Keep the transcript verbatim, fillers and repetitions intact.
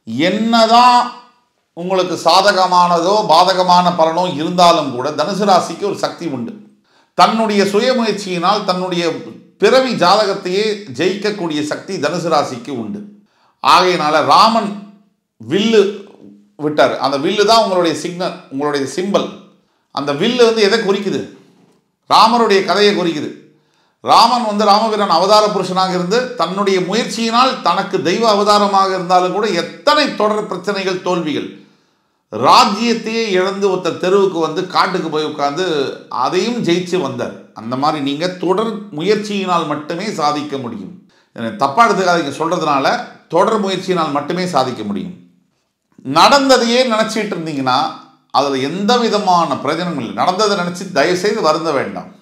என்னதான் உங்களுக்கு சாதகமானதோ பாதகமான பலனோ இருந்தாலும் கூட தனுசு ராசிக்கு ஒரு சக்தி உண்டு. தன்னுடைய சுயமுயற்சியினால் தன்னுடைய பிறவி ஜாதகத்தையே ஜெயிக்கக்கூடிய சக்தி தனுசு ராசிக்கு உண்டு. ஆகையினால ராமன் வில்லு விட்டார். அந்த வில்லு தான் உங்களுடைய சிக்னல், உங்களுடைய சிம்பல். அந்த வில்லு வந்து எதை குறிக்குது? ராமருடைய கதையை குறிக்குது. ராமன் வந்து ராமபிரான் அவதார புருஷனாக இருந்து தன்னுடைய முயற்சியினால் தனக்கு தெய்வ அவதாரமாக இருந்தாலும் கூட எத்தனை தொடர் பிரச்சனைகள், தோல்விகள், ராஜ்யத்தையே இழந்து ஒருத்தர் தெருவுக்கு வந்து காட்டுக்கு போய் உட்கார்ந்து அதையும் ஜெயிச்சு வந்தார். அந்த மாதிரி நீங்கள் தொடர் முயற்சியினால் மட்டுமே சாதிக்க முடியும். தப்பா எடுத்துக்காதீங்க சொல்றதுனால, தொடர் முயற்சியினால் மட்டுமே சாதிக்க முடியும். நடந்ததையே நினச்சிட்டு இருந்தீங்கன்னா அதில் எந்த விதமான பிரயோஜனமும் இல்லை. நடந்ததை நினச்சி தயவுசெய்து வருந்த வேண்டாம்.